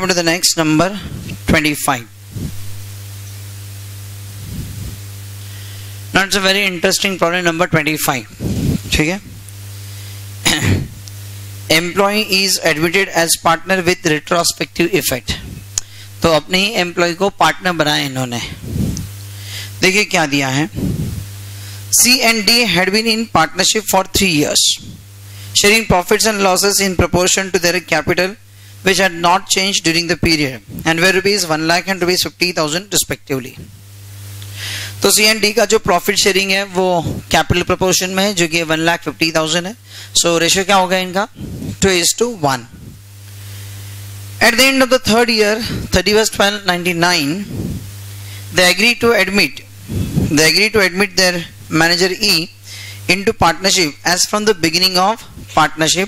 come to the next number 25. Now it's a very interesting problem, number 25. ठीक है? Employee is admitted as partner with retrospective effect. तो अपने ही employ को partner बनाया इन्होंने. देखिए क्या दिया है. C and D had been in partnership for 3 years, sharing profits and losses in proportion to their capital, which had not changed during the period, and were rupees 1 lakh and rupees 50,000 respectively. तो सी and D का जो profit sharing है वो capital proportion में है, जो कि 1,50,000 है. सो रेशियो क्या होगा इनका? 2:1. At the end of the third year, 31/12/99, they agreed to admit their manager E into partnership as from the beginning of partnership.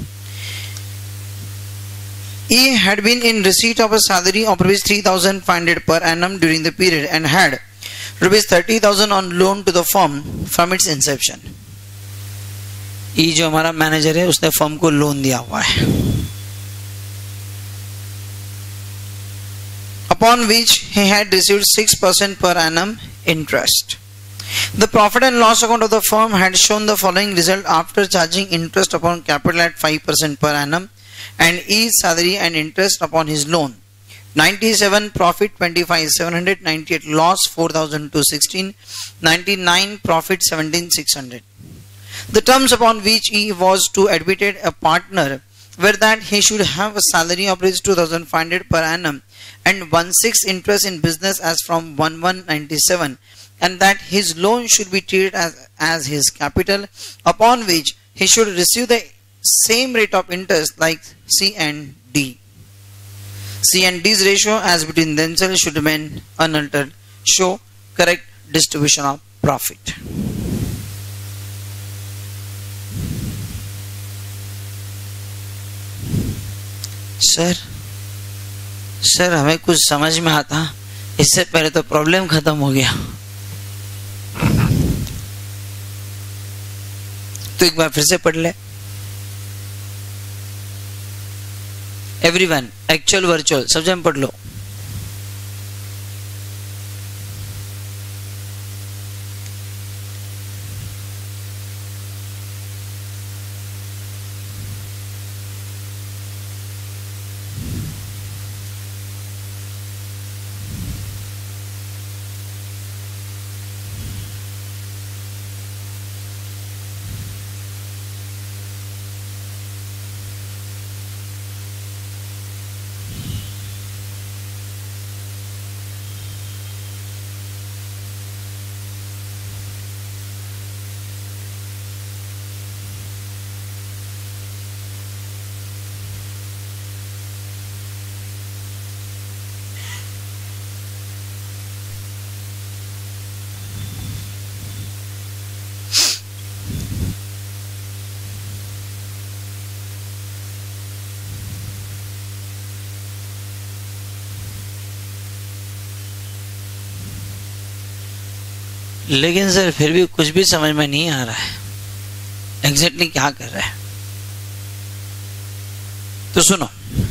E had been in receipt of a salary of rupees 3,500 per annum during the period and had rupees 30,000 on loan to the firm from its inception. E जो हमारा manager है उसने firm को loan दिया हुआ है. Upon which he had received 6% per annum interest. The profit and loss account of the firm had shown the following result after charging interest upon capital at 5% per annum and E's salary and interest upon his loan. 97 profit 25,700, 98 loss 4,216, 99 profit 17,600. The terms upon which E was to admitted a partner were that he should have a salary of 2,500 per annum and 1/6 interest in business as from 1/1/97, and that his loan should be treated as his capital, upon which he should receive the same rate of interest like C and D. C and D's ratio as between themselves should remain unaltered. Show correct distribution of profit. Sir हमें कुछ समझ में आता, इससे पहले तो problem खत्म हो गया. तो एक बार फिर से पढ़ ले. एवरीवन, एक्चुअल वर्चुअल सब जन पढ़ लो. लेकिन सर फिर भी कुछ भी समझ में नहीं आ रहा है एग्जैक्टली क्या कर रहा है. तो सुनो,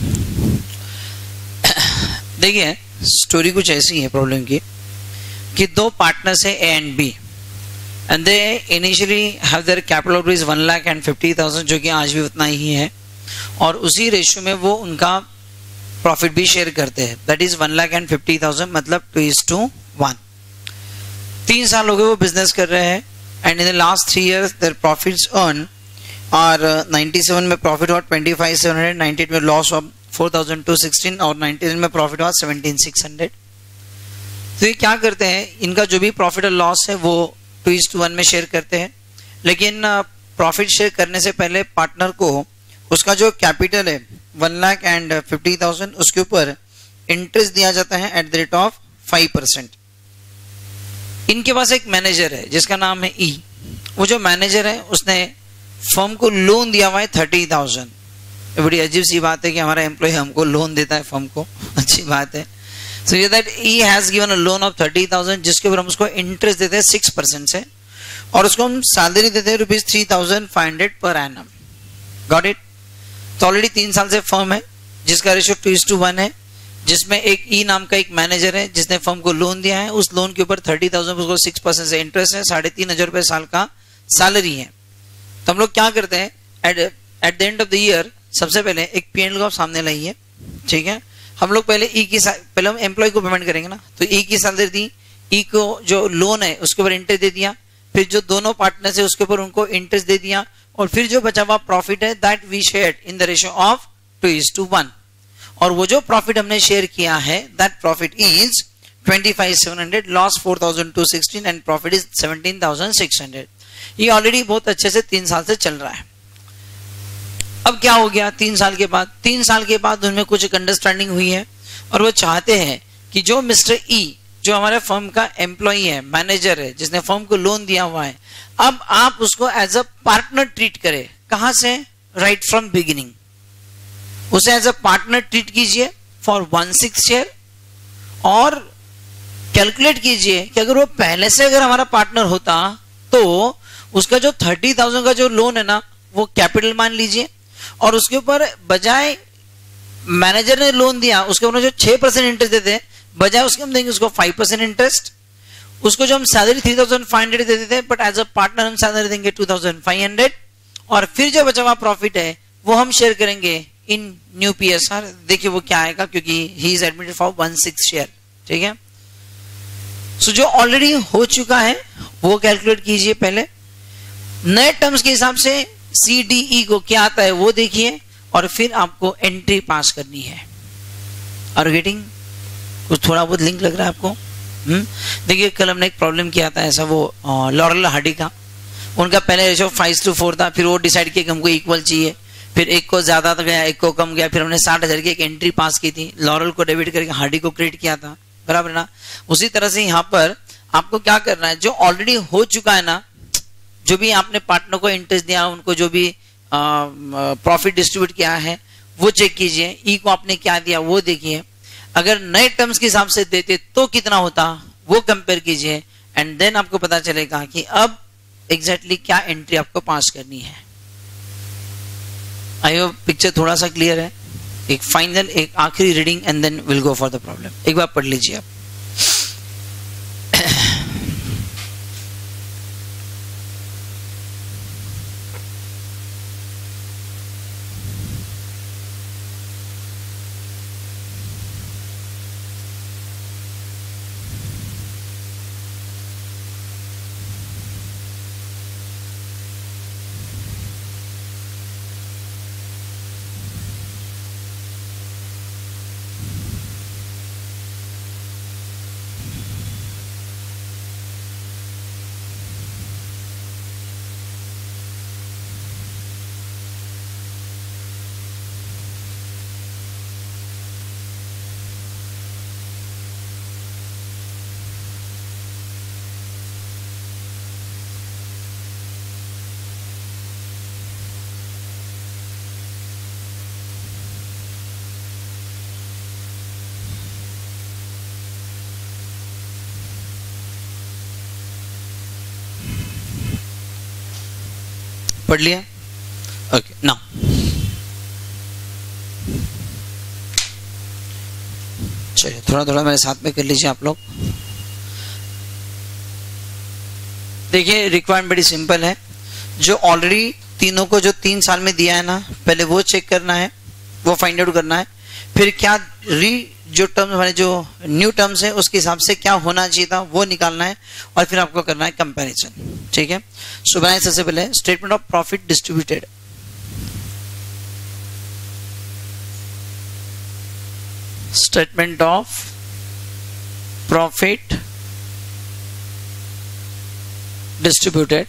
देखिए स्टोरी कुछ ऐसी है प्रॉब्लम की कि दो पार्टनर्स है A and B and they initially have their capital rupees 1,50,000 जो कि आज भी उतना ही है, और उसी रेशियो में वो उनका प्रॉफिट भी शेयर करते हैं. दैट इज 1,50,000 मतलब 2:1. 3 साल हो गए वो बिजनेस कर रहे हैं and in the last 3 years their profits earn और 97 में प्रॉफिट हुआ 25,700, 98 में लॉस हुआ 4,216 और 99 में प्रॉफिट हुआ 17,600. तो ये क्या करते हैं, इनका जो भी प्रॉफिट और लॉस है वो 2:1 में शेयर करते हैं, लेकिन प्रॉफिट शेयर करने से पहले पार्टनर को उसका जो कैपिटल है 1,50,000 उसके ऊपर इंटरेस्ट दिया जाता है एट द रेट ऑफ 5%. इनके पास एक मैनेजर है जिसका नाम है ई. वो जो मैनेजर है उसने फर्म को लोन दिया हुआ है 30,000. बड़ी अजीब सी बात है कि हमारा एम्प्लॉय हमको लोन देता है फर्म को, अच्छी बात है. सो ये that E has given a loan of 30,000 जिसके ऊपर हम उसको इंटरेस्ट देते हैं 6% से, और उसको हम सैलरी देते हैं ₹3,500 पर एनम. Got it. तो ऑलरेडी 3 साल से फर्म है, जिसका रेशियो 2:1 है, जिसमें एक ई नाम का एक मैनेजर है जिसने फर्म को लोन दिया है, उस लोन के ऊपर 30,000 उसको 6% से इंटरेस्ट है, 3,500 रुपए साल का सैलरी है। तो हम लोग क्या करते हैं, at the end of the year सबसे पहले एक P&L को आप सामने लाइए, ठीक है। हम लोग पहले पहले हम एम्प्लॉय को पेमेंट करेंगे ना, तो ई की सैलरी दी, ई को जो लोन है उसके ऊपर इंटरेस्ट दे दिया, फिर जो दोनों पार्टनर्स है उसके ऊपर उनको इंटरेस्ट दे दिया, और फिर जो बचा हुआ प्रॉफिट है that we shared in the ratio of 2:1, और वो जो प्रॉफिट हमने शेयर किया है that profit is 25,700, loss 4,216 and profit is 17,600। ये ऑलरेडी बहुत अच्छे से 3 साल से चल रहा है। अब क्या हो गया 3 साल के बाद, 3 साल के बाद उनमें कुछ एक अंडरस्टैंडिंग हुई है, और वो चाहते हैं कि जो मिस्टर ई जो हमारे फर्म का एम्प्लॉय है, मैनेजर है, जिसने फर्म को लोन दिया हुआ है, अब आप उसको एज अ पार्टनर ट्रीट करें। कहां से? राइट फ्रॉम बिगिनिंग उसे एज अ पार्टनर ट्रीट कीजिए फॉर 1/6 शेयर, और कैलकुलेट कीजिए कि अगर वो पहले से अगर हमारा पार्टनर होता तो उसका जो 30,000 का जो लोन है ना वो कैपिटल मान लीजिए, और उसके ऊपर बजाय मैनेजर ने लोन दिया उसके ऊपर जो 6% इंटरेस्ट देते, बजाय उसके हम देंगे उसको 5% इंटरेस्ट। उसको जो हम सैलरी 3,500 देते थे, बट एज अ पार्टनर हम सैलरी देंगे 2,500, और फिर जो बचा हुआ प्रॉफिट है वो हम शेयर करेंगे इन न्यू PSR। देखिए वो क्या आएगा, क्योंकि he is admitted for 1/6 share, ठीक है। सो जो ऑलरेडी हो चुका है वो कैलकुलेट कीजिए पहले, नए टर्म्स के हिसाब से CDE को क्या आता है वो देखिए, और फिर आपको एंट्री पास करनी है। और गेटिंग कुछ थोड़ा बहुत लिंक लग रहा है आपको? देखिए कल हमने एक प्रॉब्लम किया था ऐसा, वो लॉरेल हार्डी का, उनका पहले रेशो 5:4 था, फिर वो डिसाइड किया कि हमको इक्वल चाहिए, फिर एक को ज्यादा गया एक को कम गया, फिर हमने 60,000 की एक एंट्री पास की थी, लॉरेल को डेबिट करके हार्डी को क्रेडिट किया था, बराबर ना। उसी तरह से यहाँ पर आपको क्या करना है, जो ऑलरेडी हो चुका है ना, जो भी आपने पार्टनर को इंटरेस्ट दिया, उनको जो भी प्रॉफिट डिस्ट्रीब्यूट किया है वो चेक कीजिए, ई को आपने क्या दिया वो देखिए, अगर नए टर्म्स के हिसाब से देते तो कितना होता वो कंपेयर कीजिए, एंड देन आपको पता चलेगा कि अब एग्जैक्टली क्या एंट्री आपको पास करनी है। आई होप पिक्चर थोड़ा सा क्लियर है। एक फाइनल एक आखिरी reading and then will go for the problem. एक बार पढ़ लीजिए आप। पढ़ लिया? ओके नाउ चलिए थोड़ा थोड़ा मेरे साथ में कर लीजिए आप लोग। देखिए रिक्वायरमेंट बड़ी सिंपल है, जो ऑलरेडी तीनों को जो 3 साल में दिया है ना, पहले वो चेक करना है, वो फाइंड आउट करना है, फिर क्या जो टर्म्स हमारे जो न्यू टर्म्स है उसके हिसाब से क्या होना चाहिए था वो निकालना है, और फिर आपको करना है कंपैरिजन, ठीक है। सो बनाए सबसे पहले statement of profit distributed. Statement of profit distributed.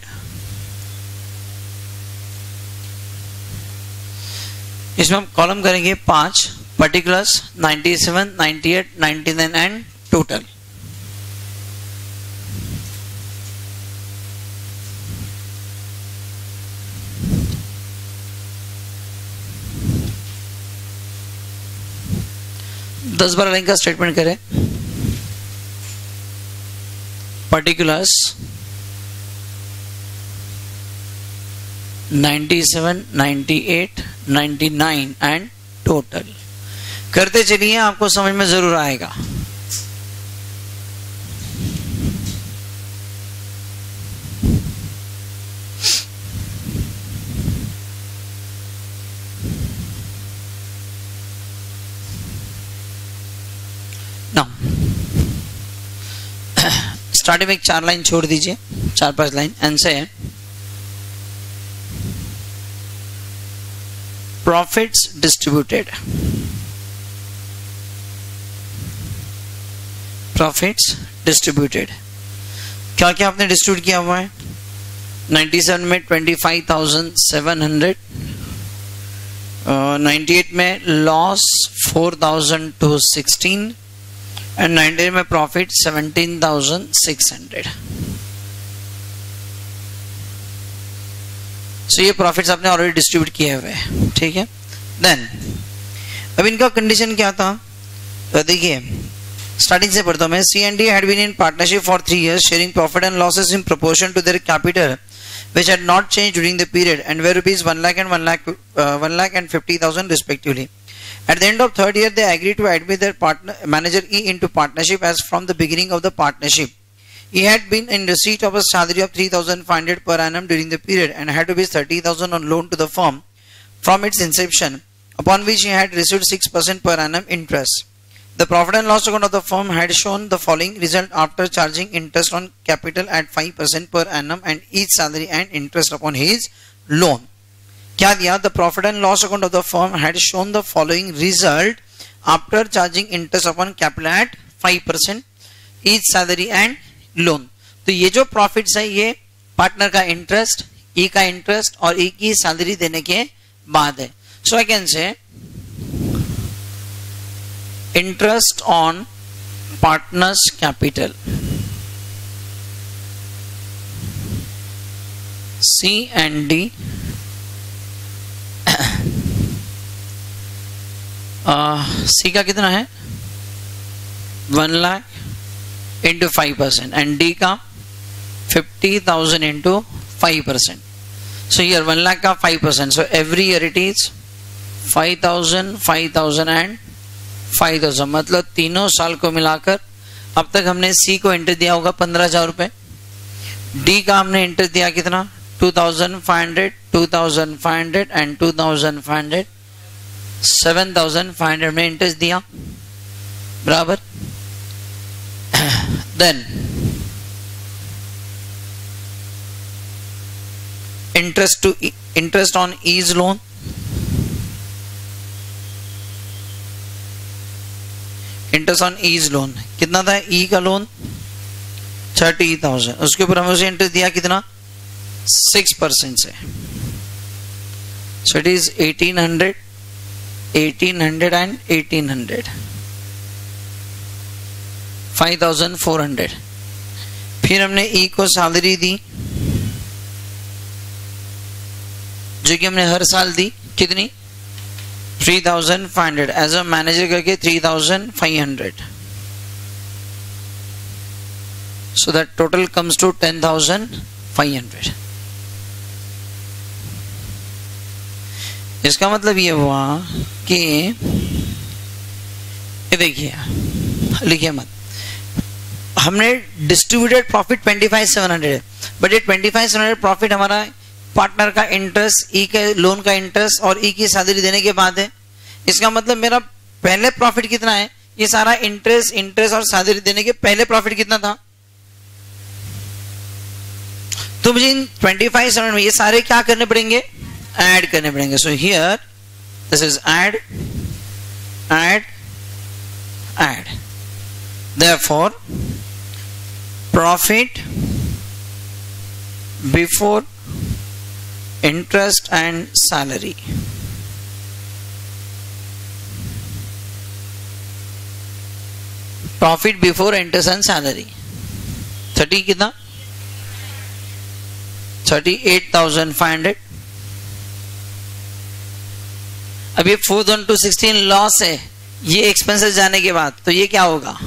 इसमें हम कॉलम करेंगे 5, पर्टिकुलर्स 97, 98, 99 एंड टोटल। दस 12 लाइन का स्टेटमेंट करें। Particulars 97, 98, 99 and total. करते चलिए, आपको समझ में जरूर आएगा। स्टार्टिंग में एक 4 लाइन छोड़ दीजिए, 4-5 लाइन, एंड से प्रॉफिट्स डिस्ट्रीब्यूटेड, प्रॉफिट्स डिस्ट्रीब्यूटेड, क्या क्या आपने डिस्ट्रीब्यूट किया हुआ है? 97 में 25,700, 98 में लॉस 4,216 एंड 98 में प्रॉफिट 17,600। सो ये प्रॉफिट्स आपने ऑलरेडी डिस्ट्रीब्यूट किए हुए हैं, ठीक है। देन अब इनका कंडीशन क्या था? तो देखिए, स्टार्टिंग से पढ़ता हूं मैं। C&D had been in partnership for 3 years, sharing profit and losses in proportion to their capital, which had not changed during the period, and were rupees 1 lakh and 1 lakh and 50,000 respectively. At the end of 3rd year, they agreed to admit their manager E into partnership as from the beginning of the partnership. He had been in receipt of a salary of 3,500 per annum during the period and had rupees 30,000 on loan to the firm from its inception, upon which he had received 6% per annum interest. The profit and loss account of the firm had shown the following result after charging interest on capital at 5% per annum and each salary and interest upon his loan. क्या दिया? The profit and loss account of the firm had shown the following result after charging interest upon capital at 5%, each salary and loan. तो ये जो profits है ये partner का interest, ई का interest और ई की सैलरी देने के बाद है. So I can say interest on partners capital, C&D C का कितना है 1 लाख इंटू 5% एंड डी का 50,000 इंटू 5%. सो ईयर 1 लाख का 5%. So every year it is 5,000, 5,000 and 5,000. मतलब तीनों साल को मिलाकर अब तक हमने सी को इंटरेस्ट दिया होगा 15,000 रुपए. डी का हमने इंटरेस्ट दिया कितना 2,500, 2,500 एंड 2,500, 7,500 में इंटरेस्ट दिया बराबर. Then interest on E's loan, interest on E's loan कितना था? ई का लोन 30,000, उसके ऊपर हमें उसे इंटरेस्ट दिया कितना 6% से. So it is 1,800, 1,800 and 1,800, 5,400. फिर हमने ई को सैलरी दी जो कि हमने हर साल दी कितनी 3,500 एज अ मैनेजर करके 3,500. So that total comes to 10,500. इसका मतलब ये हुआ कि ये देखिए लिखिए मत, हमने डिस्ट्रीब्यूटेड प्रॉफिट 25,700 है, बट ये 25,700 प्रॉफिट हमारा पार्टनर का इंटरेस्ट, ई के लोन का इंटरेस्ट और ई की सैलरी देने के बाद है. इसका मतलब मेरा पहले प्रॉफिट कितना है? ये सारा इंटरेस्ट और सैलरी देने के पहले प्रॉफिट कितना था? तो मुझे इन 25,700 में ये सारे क्या करने पड़ेंगे? ऐड करने पड़ेंगे. So here this is add, add, add. Therefore, profit before interest and salary profit before interest and salary 30 कितना 38,500. अब ये 4,116 लॉस है ये एक्सपेंसेस जाने के बाद, तो ये क्या होगा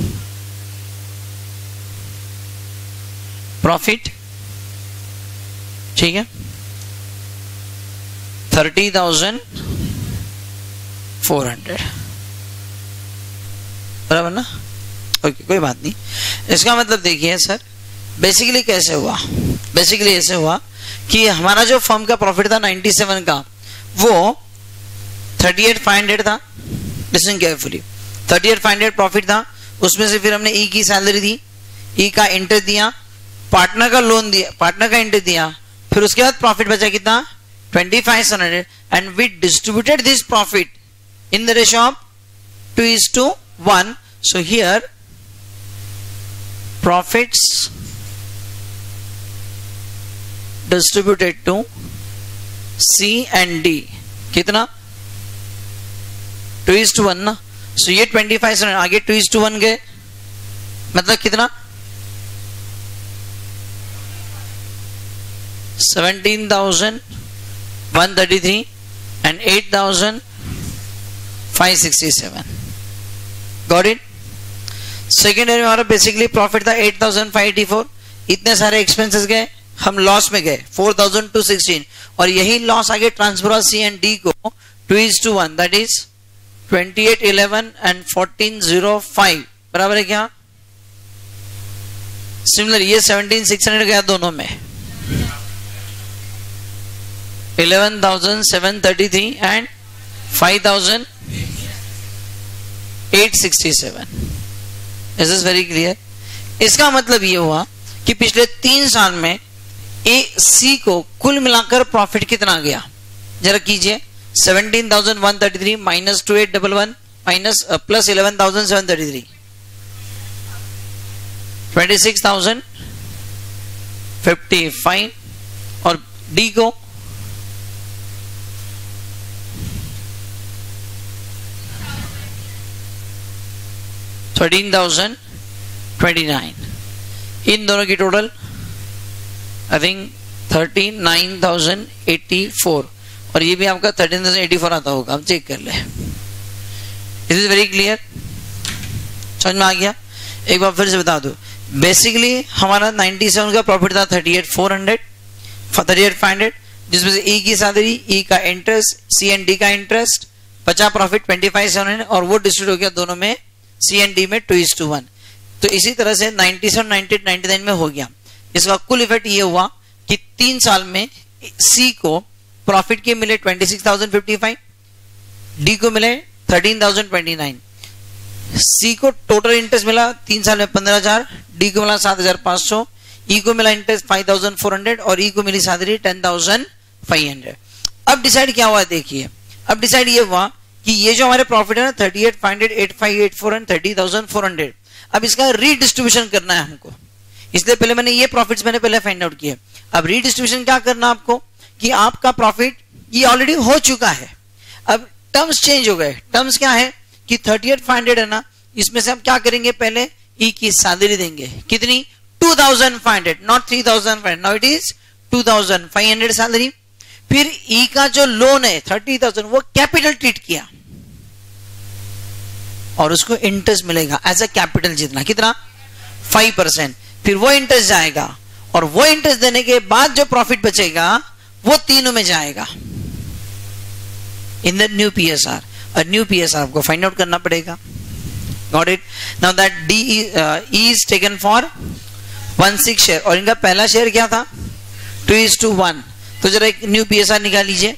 प्रॉफिट. ठीक है 30,400. बराबर ना? ओके, कोई बात नहीं। इसका मतलब देखिए सर, बेसिकली कैसे हुआ, बेसिकली ऐसे हुआ कि हमारा जो फर्म का प्रॉफिट था 97 का, वो 38,500 था। लिसन केयरफुली, 38,500 प्रॉफिट था। उसमें से फिर हमने ई की सैलरी दी, ई का इंटरेस्ट दिया, पार्टनर का लोन दिया, पार्टनर का इंटरेस्ट दिया, फिर उसके बाद प्रॉफिट बचा कितना 2500 and we distributed this profit in the ratio of 2:1. So here profits distributed to C and D कितना 2:1 ना. सो ये 2500 आगे 2:1 गए, मतलब कितना 17,133 and 8,567. Got it? Second year में हमारा बेसिकली प्रॉफिट था 8,584. इतने सारे एक्सपेंसेस गए, हम लॉस में गए 4,216 और यही लॉस आगे ट्रांसफर हुआ सी एंड डी को 2:1, दैट इज 2811 एंड 1405. बराबर है क्या? सिमिलर ये 17,600 गया दोनों में, 11,733 and 5,867. Is this very clear? इसका मतलब ये हुआ कि पिछले 3 साल में ए सी को कुल मिलाकर प्रॉफिट कितना गया, जरा कीजिए. 17,133 माइनस 2811 माइनस प्लस 11,733, 26,055 और डी को 13,029. इन दोनों की टोटल आई थिंक 39,084 और ये भी आपका 13,084 आता होगा, आप चेक कर ले. इट इज वेरी क्लियर, समझ में आ गया? एक बार फिर से बता दो. बेसिकली हमारा 97 का प्रॉफिट था 38,500 जिसमें से ई की सैलरी, ई का इंटरेस्ट, सी एंड डी का इंटरेस्ट, बचा प्रॉफिट 25,700 और वो डिस्ट्रीब्यूट हो गया दोनों में सी एंड डी में 2:1. तो इसी तरह से 97, 98, 99 में हो गया. इसका कुल इफेक्ट ये हुआ कि 3 साल में सी को प्रॉफिट के मिले 26,055, डी को मिले 13,029. सी को टोटल इंटरेस्ट मिला 3 साल में 15,000, डी को मिला 7,500, ई को मिला इंटरेस्ट 5,400 और ई को मिली सैलरी 10,500. अब डिसाइड क्या हुआ देखिए, अब डिसाइड ये हुआ कि ये जो हमारे प्रॉफिट है ना 38,500, 8,584 एंड 30,400, अब इसका रीडिस्ट्रीब्यूशन करना है हमको. इसलिए पहले मैंने ये प्रॉफिट्स मैंने पहले फाइंड आउट किए. अब रीडिस्ट्रीब्यूशन क्या करना आपको कि आपका प्रॉफिट ये ऑलरेडी हो चुका है, अब टर्म्स चेंज हो गए. टर्म्स क्या है कि 38,500 है ना, इसमें से हम क्या करेंगे, पहले ई की सैलरी देंगे. कितनी? 2,500, not 3,500. Now it is 2,500 salary. फिर ई का जो लोन है 30,000 वो कैपिटल ट्रीट किया और उसको इंटरेस्ट मिलेगा एज अ कैपिटल. जितना कितना 5%. फिर वो इंटरेस्ट जाएगा और वो इंटरेस्ट देने के बाद जो प्रॉफिट बचेगा वो तीनों में जाएगा इन द न्यू पीएसआर. और न्यू पीएसआर आपको फाइंड आउट करना पड़ेगा. Got it? Now that D is taken for 1/6 share और इनका पहला शेयर क्या था 2:1. तो जरा एक न्यू पीएसआर निकाल लीजिए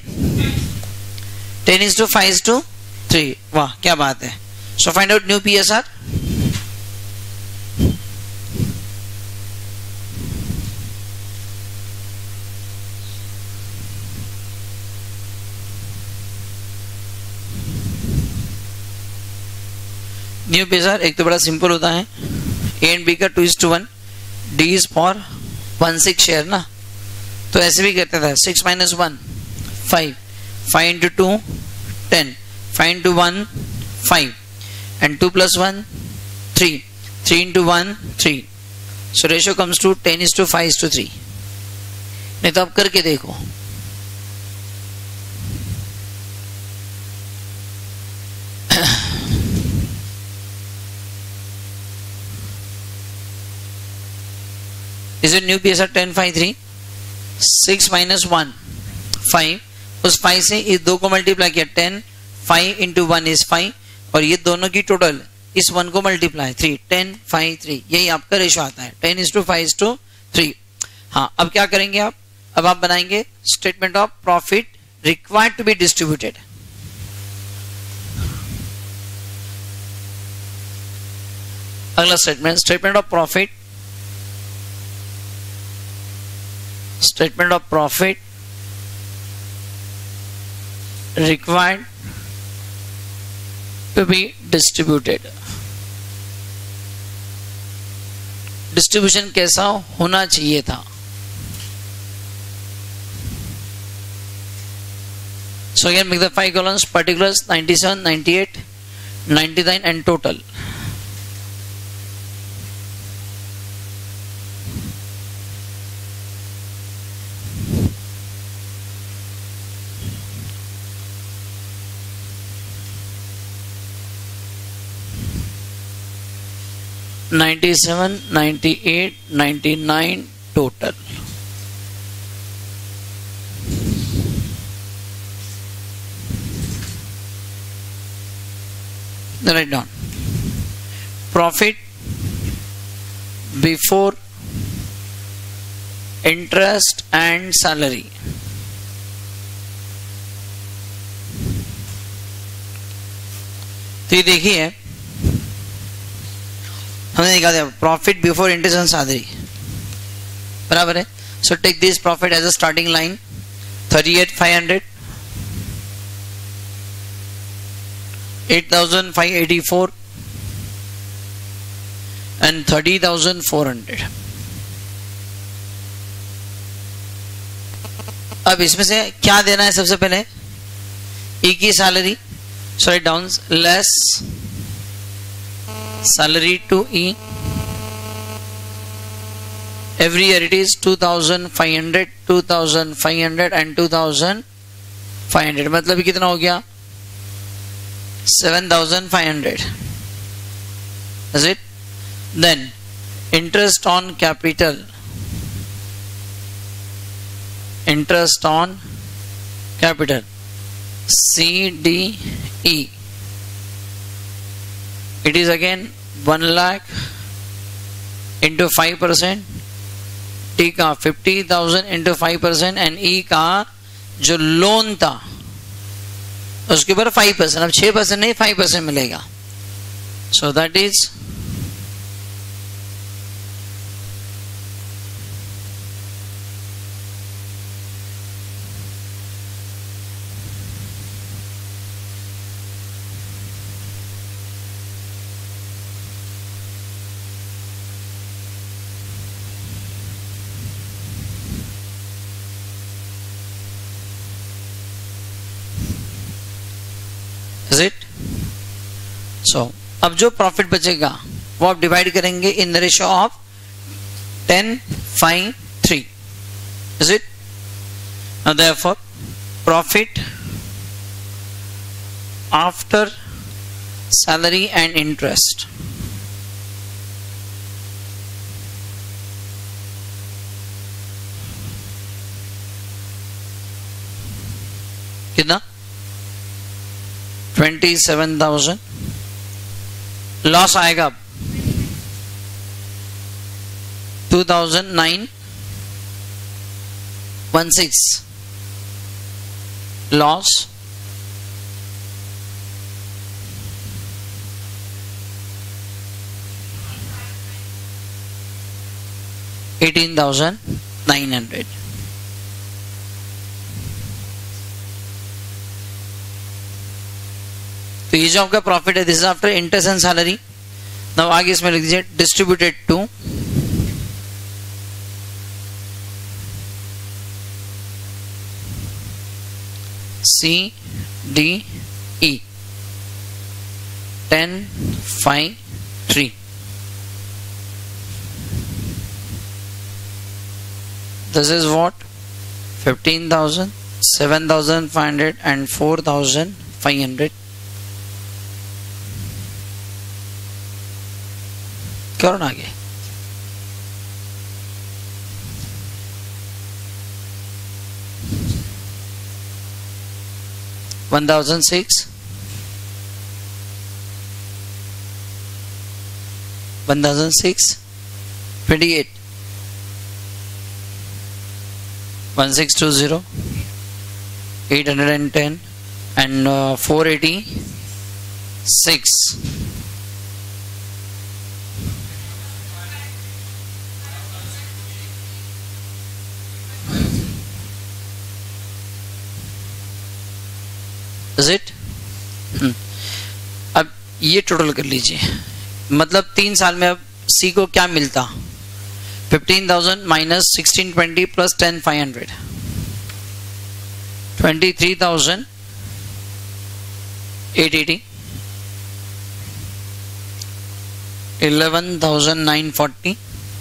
10:5:3. वाह क्या बात है. So find out new PSR. New PSR एक तो बड़ा सिंपल होता है, ए एंड बी का 2:1, डी इज फॉर 1/6 शेयर ना, तो ऐसे भी करते थे 6 - 1 5, 5 × 2 10, 5 × 1 5 and 2 + 1 3, 3 × 1 3. So ratio comes to 10:5:3. नहीं तो आप करके देखो. Is it new PSR 10/5:3? 6 - 1 5. उस 5 से इस 2 को मल्टीप्लाई किया 10, 5 × 1 is 5 और ये दोनों की टोटल इस 1 को मल्टीप्लाई 3, 10, 5, 3, यही आपका रेशो आता है 10:5:3। हाँ, अब क्या करेंगे आप? अब आप बनाएंगे statement of profit required to be distributed. अगला statement, statement of profit, statement of profit required to be distributed। Distribution कैसा होना चाहिए था? So again make the 5 columns, particulars 97, 98, 99 and total। $97, $98, $99 total। Write down profit before interest and salary। तो ये देखिए हमने निकाल दिया profit before interest and salary, बराबर है। So take this profit as a starting line 38,500, 8,584 and 30,400। अब इसमें से क्या देना है? सबसे पहले ई की salary, so write down less salary to E, every year it is 2,500, 2,500 and 2,500, मतलब कितना हो गया? 7,500, is it? Then interest on capital, interest on capital CDE, it is again 1 lakh into 5%, T का 50,000 into 5% and E का जो loan था उसके ऊपर 5%, अब 6% नहीं 5% मिलेगा। So that is is it? So अब जो प्रॉफिट बचेगा वो आप डिवाइड करेंगे in the ratio of 10, 5, 3, is it? Now therefore profit after salary and interest कितना? 27,000। लॉस आएगा 2,916 लॉस, $18,900। तो ये जो आपका प्रॉफिट है this is after interest and salary. Now आगे इसमें लिख दीजिए distributed to CDE 10, 5, 3। This is what? 15,000, 7,500 and 4,500। करो ना आगे। $1,006, 1006 28 1620 810 and 486. Is it? अब ये टोटल कर लीजिए, मतलब 3 साल में अब सी को क्या मिलता, 15,000 माइनस 1620 प्लस 10,500 23,880 11,940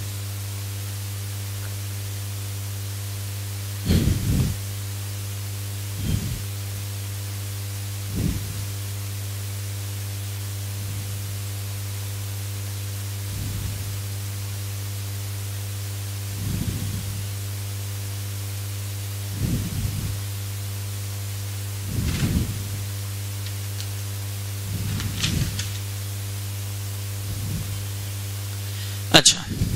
अच्छा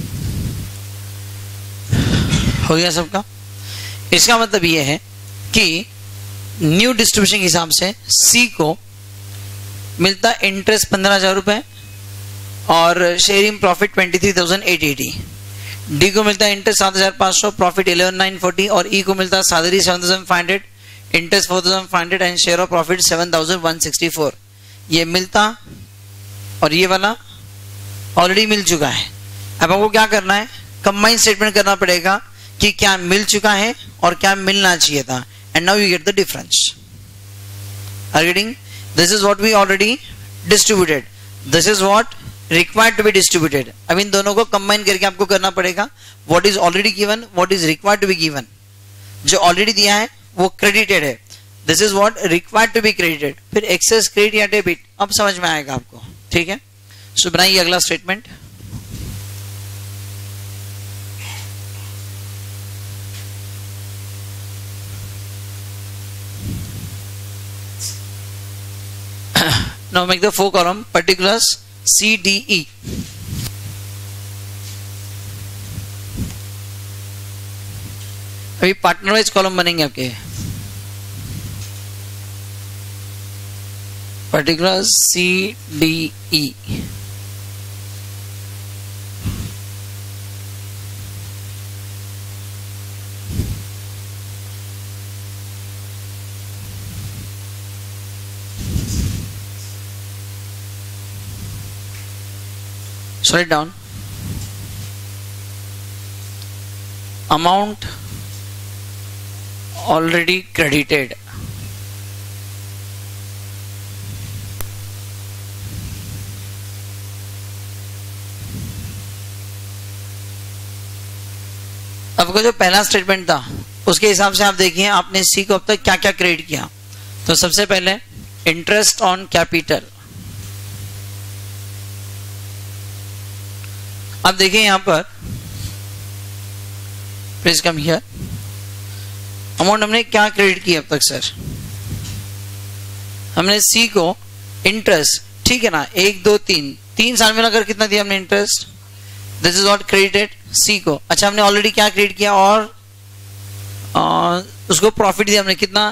हो गया सबका। इसका मतलब ये है कि न्यू डिस्ट्रीब्यूशन के हिसाब से सी को मिलता इंटरेस्ट 15,000 रुपए और शेयरिंग प्रॉफिट 23,880, डी को मिलता इंटरेस्ट 7,500, प्रॉफिट 11,940 और ई को मिलता salary 7,500, interest 4,500 and share of profit 7,164। ये मिलता और ये वाला ऑलरेडी मिल चुका है। अब हमको क्या करना है, कंबाइन स्टेटमेंट करना पड़ेगा कि क्या मिल चुका है और क्या मिलना चाहिए था, and now you get the difference. Are getting? This is what we already distributed, this is what required to be distributed. अब इन दोनों को कंबाइन करके आपको करना पड़ेगा, what is already given, what is required to be given. जो already दिया है वो क्रेडिटेड है, this is what required to be credited, फिर एक्सेस क्रेडिट या डेबिट अब समझ में आएगा आपको, ठीक है। सो बनाइए अगला statement. Now make the 4 column particulars C, D, E. अभी पार्टनर वाइज कॉलम बनेंगे आपके, particulars C, D, E. So write down amount already credited, आपका जो पहला स्टेटमेंट था उसके हिसाब से आप देखिए आपने सी को अब तक क्या क्या क्रेडिट किया। तो सबसे पहले इंटरेस्ट ऑन कैपिटल, अब देखिए यहां पर प्लीज कम हियर, अमाउंट हमने क्या क्रेडिट किया अब तक सर, हमने सी को इंटरेस्ट, ठीक है ना, 1 2 3 साल में लगाकर कितना दिया हमने interest, this is what credited C को। अच्छा हमने ऑलरेडी क्या क्रेडिट किया और उसको प्रॉफिट दिया हमने कितना,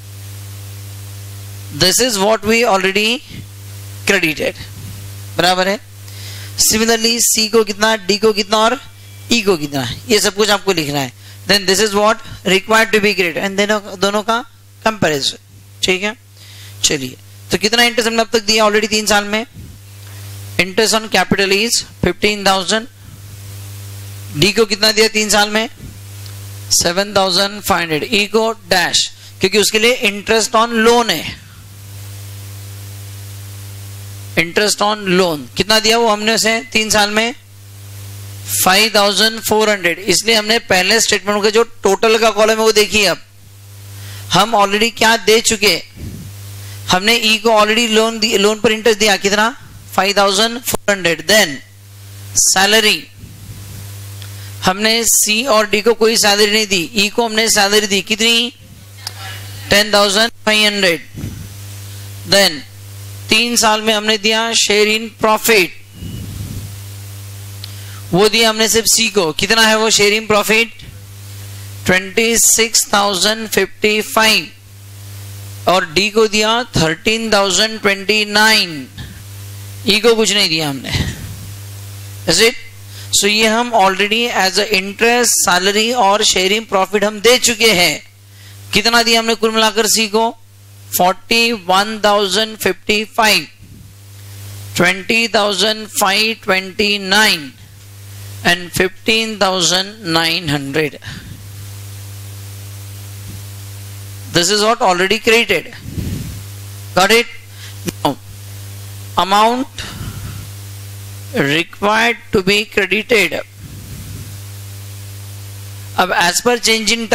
this is what we already credited, बराबर है। सिमिलरली सी को कितना, डी को कितना और ई को कितना, ये सब कुछ आपको लिखना है। Then this is what required to be credited and दोनों का कंपैरिजन, ठीक है। चलिए तो कितना इंटरेस्ट हमने अब तक दिया ऑलरेडी 3 साल में, interest on capital is 15,000, D को कितना दिया 3 साल में 7,500, ई को डैश क्योंकि उसके लिए इंटरेस्ट ऑन लोन है, इंटरेस्ट ऑन लोन कितना दिया वो हमने उसे 3 साल में 5,400, इसलिए हमने पहले स्टेटमेंट का जो टोटल का कॉलम है वो देखिए। अब हम ऑलरेडी क्या दे चुके, हमने ई को ऑलरेडी लोन पर इंटरेस्ट दिया कितना 5,400, देन सैलरी हमने सी और डी को कोई सैलरी नहीं दी, ई को हमने सैलरी दी कितनी 10,500, देन 3 साल में हमने दिया शेयर इन प्रॉफिट वो दिया हमने सिर्फ सी को, कितना है वो शेयरिंग प्रॉफिट 26,055 और डी को दिया 13,029, ई को कुछ नहीं दिया हमने। Is it? सो ये हम already as a interest, salary और शेयरिंग प्रॉफिट हम दे चुके हैं। कितना दिया हमने कुल मिलाकर सी को 41,055, 20,529 and 15,900. This is what already created. Got it? Now, amount required to be credited. अब as per change in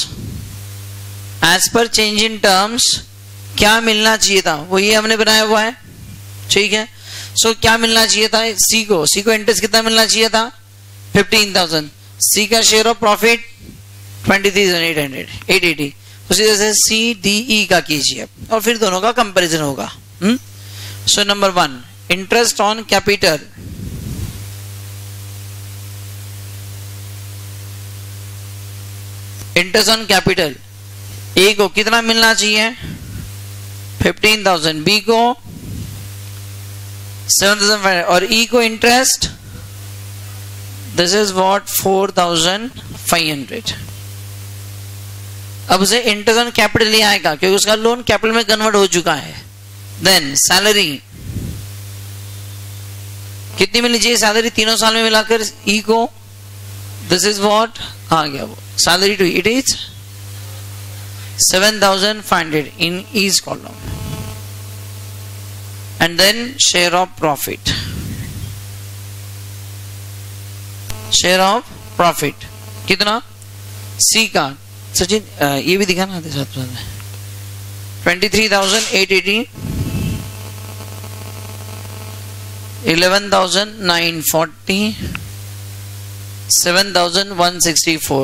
terms, क्या मिलना चाहिए था वो ये हमने बनाया हुआ है, ठीक है। सो क्या मिलना चाहिए था सी को इंटरेस्ट कितना मिलना चाहिए था 15,000, सी का शेयर ऑफ प्रॉफिट 23,880। उसी तरह से सी डी ई का कीजिए और फिर दोनों का कंपैरिजन होगा। So number 1, interest on capital, A को कितना मिलना चाहिए 15,000, बी को 7,500 और ई को इंटरेस्ट दिस इज व्हाट 4,500। अब उसे इंटरेस्ट ऑन कैपिटल नहीं आएगा क्योंकि उसका लोन कैपिटल में कन्वर्ट हो चुका है। देन सैलरी कितनी मिलनी चाहिए सैलरी तीनों साल में मिलाकर ई को, दिस इज व्हाट आ गया वो salary to it is 7,500 in each column, and then share of profit कितना सी का सचिन ये भी दिखाना आते साथ में 23,880, 11,940, 7,164।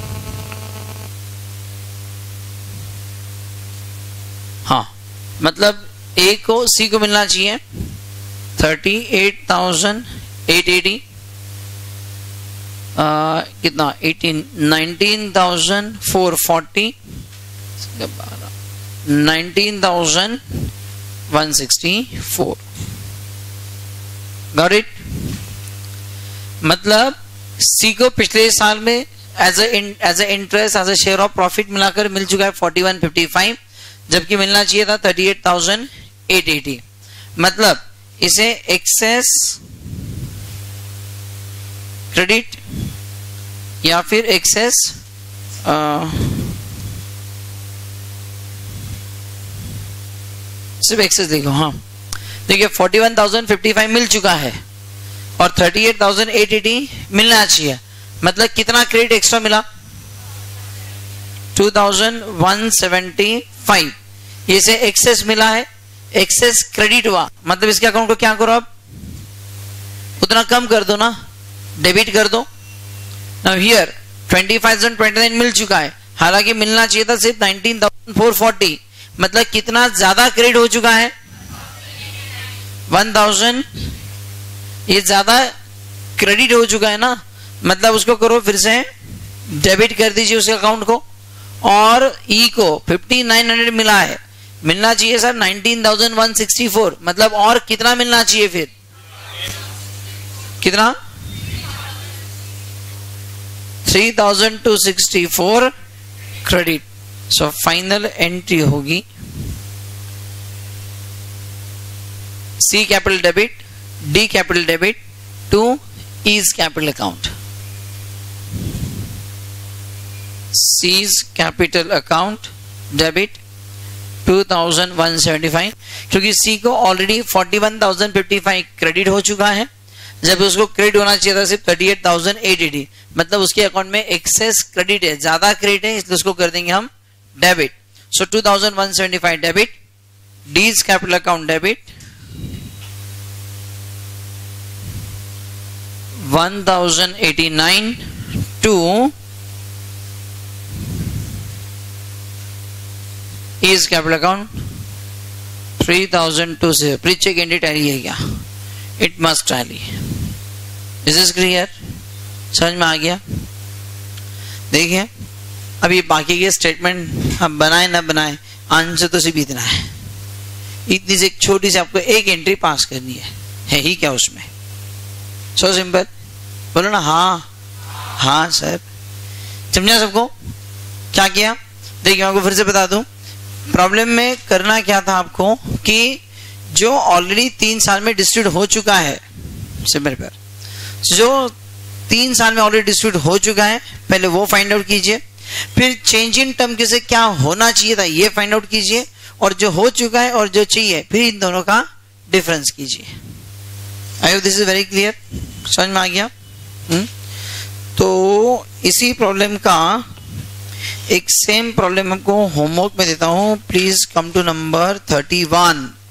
हाँ मतलब ए को सी को मिलना चाहिए 38,880, कितना 19,440, 19,164। Got it? मतलब सी को पिछले साल में as a interest as a share of profit मिलाकर मिल चुका है 4155, जबकि मिलना चाहिए था 38,880। मतलब इसे एक्सेस क्रेडिट या फिर एक्सेस सिर्फ एक्सेस देखो। हाँ देखिए 41,055 मिल चुका है और 38,880 मिलना चाहिए, मतलब कितना क्रेडिट एक्स्ट्रा मिला 2,175। ये से एक्सेस मिला है, एक्सेस क्रेडिट हुआ, मतलब इसके अकाउंट को क्या करो अब उतना कम कर दो ना, डेबिट कर दो। नाउ हियर 25,029 मिल चुका है, हालांकि मिलना चाहिए था सिर्फ 19,440, मतलब कितना ज्यादा क्रेडिट हो चुका है 1,000, ये ज्यादा क्रेडिट हो चुका है ना, मतलब उसको करो फिर से डेबिट कर दीजिए उस अकाउंट को। और ई को 5,900 मिला है, मिलना चाहिए सर 19,164, मतलब और कितना मिलना चाहिए फिर कितना 3,264 क्रेडिट। सो फाइनल एंट्री होगी C capital debit, D capital debit to E's capital account. C's capital account debit 2,175, क्योंकि C को ऑलरेडी 41,055 क्रेडिट हो चुका है, जब उसको क्रेडिट होना चाहिए था सिर्फ 38,880, मतलब उसके अकाउंट में एक्सेस क्रेडिट है, ज्यादा क्रेडिट है, इसलिए उसको कर देंगे हम debit. So 2,175 debit, D's capital account debit 1,089 to Is capital account 3,000 to 0. Please check and tally है क्या? It must tally. Is this clear? समझ में आ गया? देखिए अब ये बाकी के स्टेटमेंट हम बनाए ना बनाए, आंसर तो सिर्फ इतना है। इतनी से एक छोटी सी आपको एक एंट्री पास करनी है ही क्या उसमें? So simple. बोलो ना हाँ हाँ सर। समझा सबको? क्या किया? देखिए आपको फिर से बता दूं, प्रॉब्लम में करना क्या था आपको कि जो ऑलरेडी 3 साल में डिस्ट्रीब्यूट हो चुका है, सिंपल पर जो 3 साल में ऑलरेडी डिस्ट्रीब्यूट हो चुका है, पहले वो फाइंड आउट कीजिए, फिर चेंज इन टर्म से क्या होना चाहिए था ये फाइंड आउट कीजिए, और जो हो चुका है और जो चाहिए फिर इन दोनों का डिफरेंस कीजिए। I hope this is very clear. समझ में आ गया? तो इसी प्रॉब्लम का एक सेम प्रॉब्लम आपको होमवर्क में देता हूं। Please come to number 31।